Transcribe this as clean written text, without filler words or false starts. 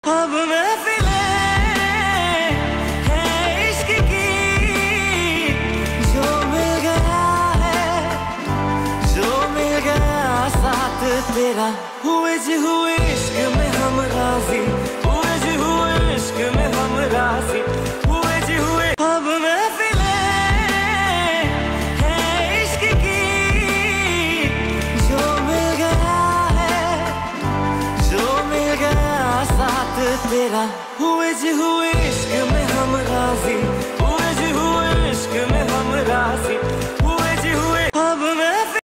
अब महफिलें हैं इश्क की, जो मिल गया है, जो मिल गया साथ तेरा। हुए जी हुए इश्क में हम राजी, हुए जी हुए इश्क में हम राजी, हुए जी हुए। अब महफिलें हैं इश्क की, जो मिल गया है, जो मिल गया साथ तेरा। हुए जी हुए इश्क में हम राजी, हुए जी हुए इश्क में हम राजी।